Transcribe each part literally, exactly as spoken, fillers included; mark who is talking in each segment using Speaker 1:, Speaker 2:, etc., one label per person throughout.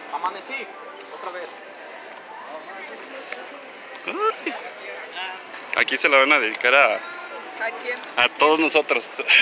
Speaker 1: Amanecí, otra vez.
Speaker 2: Ay. Aquí se la van a dedicar a...
Speaker 3: ¿A quién?
Speaker 2: A todos nosotros.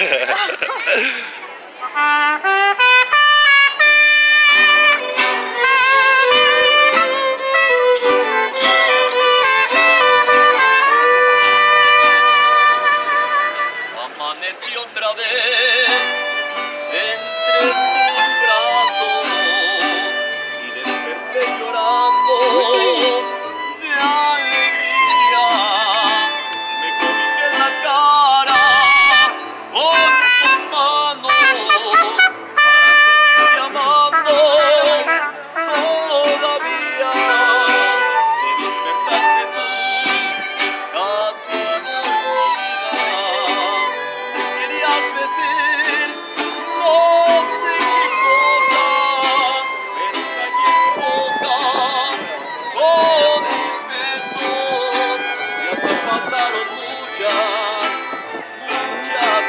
Speaker 1: Amanecí otra vez entre tus brazos y desperté llorando de alegría. Me cobijé la cara con tus manos para seguirte amando todavía. Me despertaste tú casi dormida. Querías decir no sé qué cosa, pero callé tu boca con mis besos y así pasaron muchas, muchas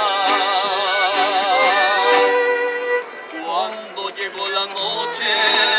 Speaker 1: horas. Cuando llegó la noche